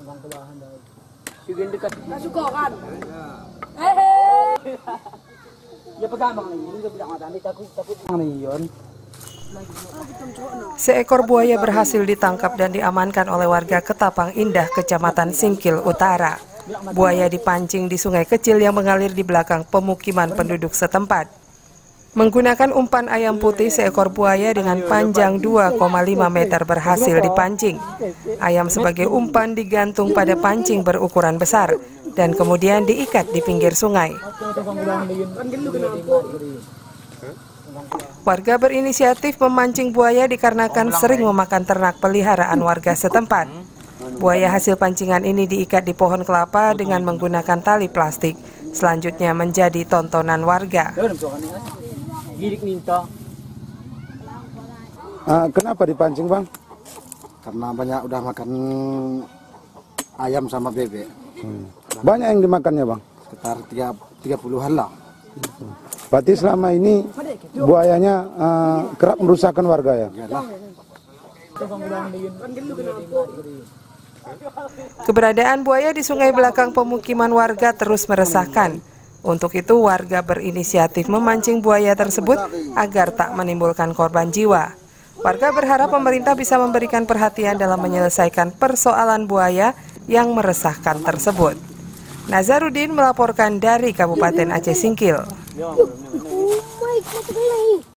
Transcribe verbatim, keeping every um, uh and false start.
Sige dekat. Nasuko kan? Ya pegamang nih, ini bilang ada nih takut takut nih yon. Seekor buaya berhasil ditangkap dan diamankan oleh warga Ketapang Indah, Kecamatan Singkil Utara. Buaya dipancing di sungai kecil yang mengalir di belakang pemukiman penduduk setempat. Menggunakan umpan ayam putih, seekor buaya dengan panjang dua koma lima meter berhasil dipancing. Ayam sebagai umpan digantung pada pancing berukuran besar dan kemudian diikat di pinggir sungai. Warga berinisiatif memancing buaya dikarenakan sering memakan ternak peliharaan warga setempat. Buaya hasil pancingan ini diikat di pohon kelapa dengan menggunakan tali plastik. Selanjutnya menjadi tontonan warga. Uh, kenapa dipancing, Bang? Karena banyak udah makan ayam sama bebek. Hmm. Banyak yang dimakannya, Bang? Sekitar tiga puluhan lah. Berarti selama ini buayanya uh, kerap merusakkan warga ya? Yalah. Keberadaan buaya di sungai belakang pemukiman warga terus meresahkan. Untuk itu warga berinisiatif memancing buaya tersebut agar tak menimbulkan korban jiwa. Warga berharap pemerintah bisa memberikan perhatian dalam menyelesaikan persoalan buaya yang meresahkan tersebut. Nazarudin melaporkan dari Kabupaten Aceh Singkil.